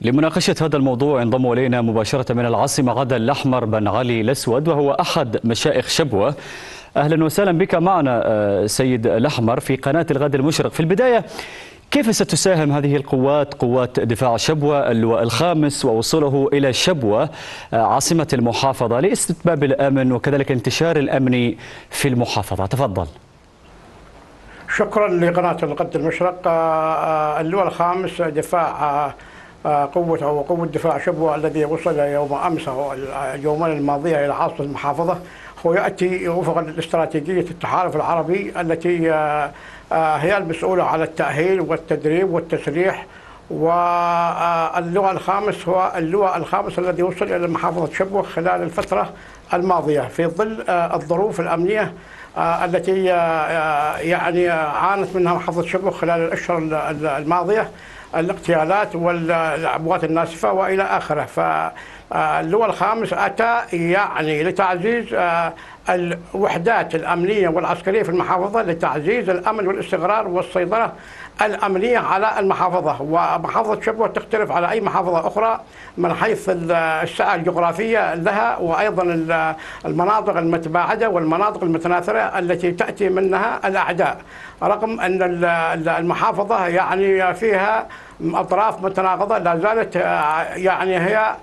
لمناقشة هذا الموضوع انضم إلينا مباشرة من العاصمة غدا الأحمر بن علي الأسود، وهو أحد مشائخ شبوة. أهلا وسهلا بك معنا سيد الأحمر في قناة الغد المشرق. في البداية، كيف ستساهم هذه القوات، قوات دفاع شبوة اللواء الخامس ووصوله إلى شبوة عاصمة المحافظة لاستتباب الأمن وكذلك الانتشار الأمني في المحافظة؟ تفضل. شكرا لقناة الغد المشرق. اللواء الخامس دفاع قوة دفاع شبوة الذي وصل يوم أمس أو اليومين الماضية إلى عاصمة المحافظة، هو يأتي وفقا لاستراتيجية التحالف العربي التي هي المسؤولة على التأهيل والتدريب والتسليح. واللواء الخامس هو اللواء الخامس الذي وصل إلى محافظة شبوة خلال الفترة الماضية في ظل الظروف الأمنية التي يعني عانت منها محافظة شبوة خلال الأشهر الماضية، الاغتيالات والعبوات الناسفة وإلى آخره. فاللواء الخامس أتى يعني لتعزيز الوحدات الأمنية والعسكرية في المحافظة، لتعزيز الأمن والاستقرار والسيطرة الأمنية على المحافظة. ومحافظة شبوة تختلف على أي محافظة أخرى من حيث السعة الجغرافية لها، وأيضا المناطق المتباعدة والمناطق المتناثرة التي تأتي منها الأعداء، رغم أن المحافظة يعني فيها أطراف متناقضة لا زالت يعني هي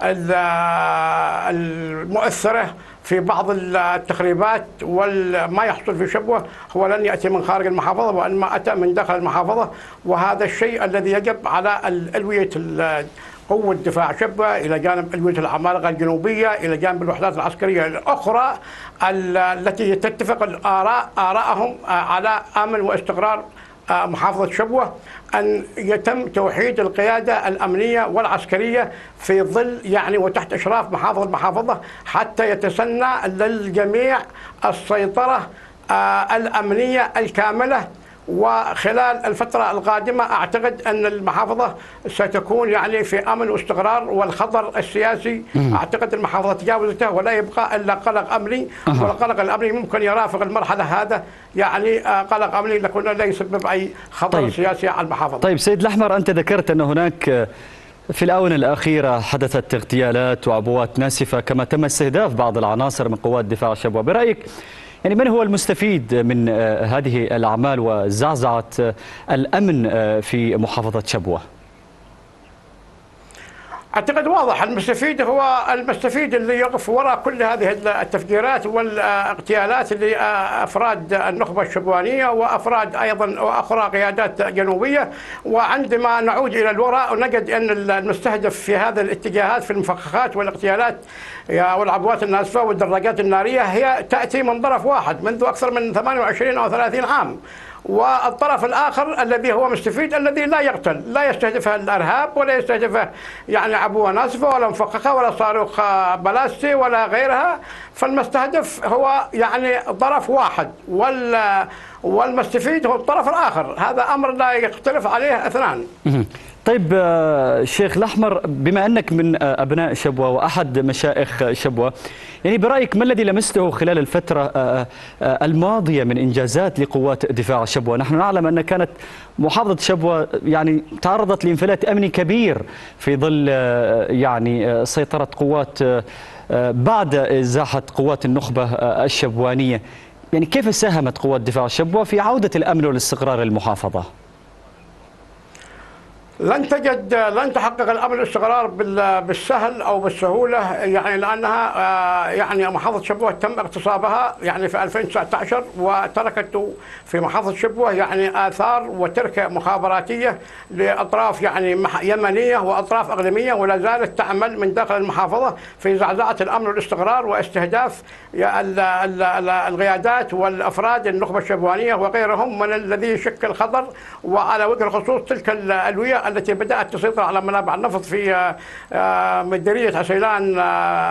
المؤثرة في بعض التخريبات. وما يحصل في شبوة هو لن يأتي من خارج المحافظة وإنما أتى من داخل المحافظة، وهذا الشيء الذي يجب على ألوية قوة دفاع شبوة إلى جانب ألوية العمالقة الجنوبية، إلى جانب الوحدات العسكرية الأخرى التي تتفق آراءهم على أمن واستقرار محافظة شبوة، أن يتم توحيد القيادة الأمنية والعسكرية في ظل يعني وتحت إشراف محافظ المحافظة، حتى يتسنى للجميع السيطرة الأمنية الكاملة. وخلال الفترة القادمة أعتقد أن المحافظة ستكون يعني في أمن واستقرار، والخطر السياسي أعتقد المحافظة تجاوزته ولا يبقى إلا قلق أمني. والقلق الأمني ممكن يرافق المرحلة هذا يعني قلق أمني لكن لا يسبب أي خطر سياسي على المحافظة. طيب سيد الأحمر، أنت ذكرت أن هناك في الآونة الأخيرة حدثت اغتيالات وعبوات ناسفة، كما تم استهداف بعض العناصر من قوات دفاع شبوة. برأيك يعني من هو المستفيد من هذه الأعمال وزعزعة الأمن في محافظة شبوة؟ أعتقد واضح المستفيد هو المستفيد اللي يقف وراء كل هذه التفجيرات والاغتيالات اللي أفراد النخبة الشبوانية وأفراد أيضا وأخرى قيادات جنوبية. وعندما نعود إلى الوراء نجد أن المستهدف في هذه الاتجاهات في المفخخات والاغتيالات والعبوات الناسفة والدراجات النارية هي تأتي من طرف واحد منذ أكثر من 28 أو 30 عام، والطرف الآخر الذي هو مستفيد الذي لا يقتل، لا يستهدفه الإرهاب ولا يستهدفه يعني عبوة ناسفة ولا مفخخة ولا صاروخ بلاستي ولا غيرها. فالمستهدف هو يعني طرف واحد والمستفيد هو الطرف الآخر. هذا أمر لا يختلف عليه اثنان. طيب شيخ الأحمر، بما أنك من أبناء شبوة وأحد مشائخ شبوة، يعني برأيك ما الذي لمسته خلال الفترة الماضية من إنجازات لقوات دفاع شبوة؟ نحن نعلم أن كانت محافظة شبوة يعني تعرضت لانفلات أمني كبير في ظل يعني سيطرة قوات بعد إزاحة قوات النخبة الشبوانية. يعني كيف ساهمت قوات دفاع شبوة في عودة الأمن والاستقرار للمحافظة؟ لن تحقق الامن والاستقرار بالسهل او بالسهوله، يعني لانها يعني محافظه شبوه تم اغتصابها يعني في 2019 وتركت في محافظه شبوه يعني اثار وتركه مخابراتيه لاطراف يعني يمنيه واطراف اقليميه، ولا زالت تعمل من داخل المحافظه في زعزعه الامن والاستقرار واستهداف القيادات والافراد النخبه الشبوانيه وغيرهم من الذي يشكل خطر. وعلى وجه الخصوص تلك الالويه التي بدأت تسيطر على منابع النفط في مديرية عسيلان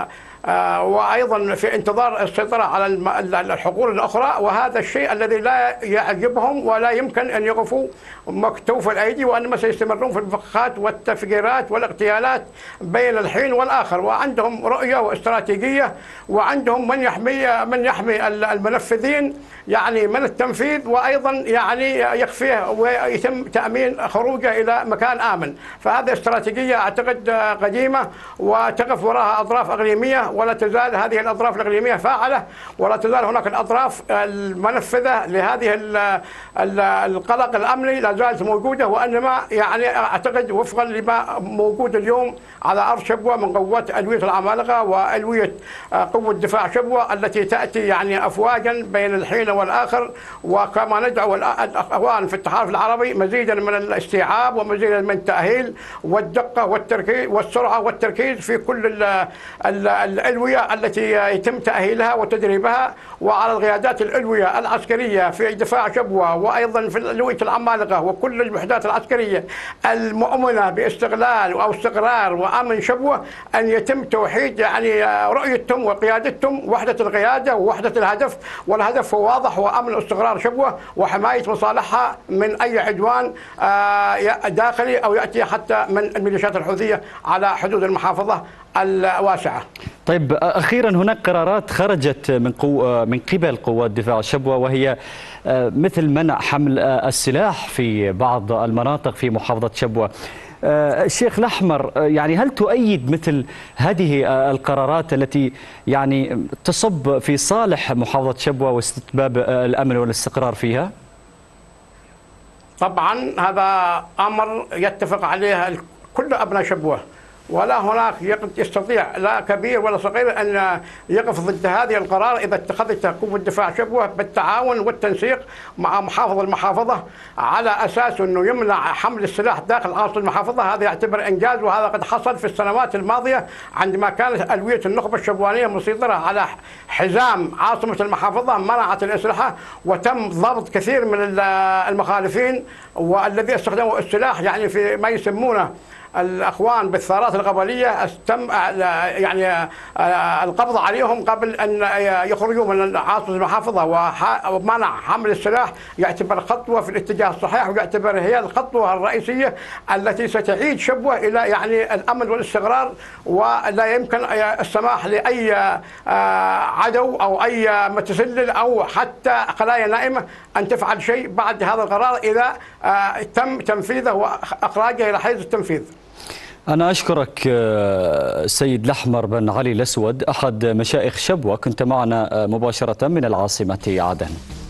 وأيضا في انتظار السيطرة على الحقول الأخرى، وهذا الشيء الذي لا يعجبهم ولا يمكن أن يقفوا مكتوف الأيدي، وإنما سيستمرون في الفخاخات والتفجيرات والاغتيالات بين الحين والآخر. وعندهم رؤية واستراتيجية، وعندهم من يحمي المنفذين يعني من التنفيذ، وأيضا يعني يخفيه ويتم تأمين خروجه إلى مكان آمن. فهذه استراتيجية أعتقد قديمة وتقف وراها أطراف إقليمية، ولا تزال هذه الأطراف الإقليمية فاعلة، ولا تزال هناك الأطراف المنفذة لهذه القلق الأمني لا زالت موجودة. وإنما يعني أعتقد وفقا لما موجود اليوم على أرض شبوة من قوات ألوية العمالقة وألوية قوة دفاع شبوة التي تأتي يعني أفواجا بين الحين والآخر، وكما ندعو الأخوان في التحالف العربي مزيدا من الاستيعاب ومزيدا من التأهيل والدقة والتركيز والسرعة والتركيز في كل الألوية التي يتم تأهيلها وتدريبها، وعلى القيادات الألوية العسكرية في دفاع شبوة وأيضا في ألوية العمالقة وكل الوحدات العسكرية المؤمنة باستغلال أو استقرار وأمن شبوة أن يتم توحيد يعني رؤيتهم وقيادتهم، وحدة القيادة ووحدة الهدف، والهدف هو واضح، هو أمن واستقرار شبوة وحماية مصالحها من أي عدوان داخلي أو يأتي حتى من الميليشيات الحوثية على حدود المحافظة الواسعة. طيب أخيرا، هناك قرارات خرجت من قبل قوات دفاع شبوة، وهي مثل منع حمل السلاح في بعض المناطق في محافظة شبوة. الشيخ الأحمر، يعني هل تؤيد مثل هذه القرارات التي يعني تصب في صالح محافظة شبوة واستتباب الأمن والاستقرار فيها؟ طبعا هذا أمر يتفق عليه كل أبناء شبوة، ولا هناك يستطيع لا كبير ولا صغير أن يقف ضد هذه القرار إذا اتخذتها قوة دفاع شبوة بالتعاون والتنسيق مع محافظ المحافظة على أساس أنه يمنع حمل السلاح داخل عاصمة المحافظة. هذا يعتبر إنجاز، وهذا قد حصل في السنوات الماضية عندما كانت ألوية النخبة الشبوانية مسيطرة على حزام عاصمة المحافظة، منعت الأسلحة وتم ضبط كثير من المخالفين والذي استخدموا السلاح يعني في ما يسمونه الأخوان بالثارات القبلية، تم يعني القبض عليهم قبل أن يخرجوا من عاصمة المحافظة. ومنع حمل السلاح يعتبر خطوة في الاتجاه الصحيح، ويعتبر هي الخطوة الرئيسية التي ستعيد شبوة إلى يعني الأمن والاستقرار، ولا يمكن السماح لأي عدو أو أي متسلل أو حتى خلايا نائمة أن تفعل شيء بعد هذا القرار إذا تم تنفيذه وإخراجه إلى حيز التنفيذ. أنا أشكرك السيد الأحمر بن علي الأسود، أحد مشايخ شبوة، كنت معنا مباشرة من العاصمة عدن.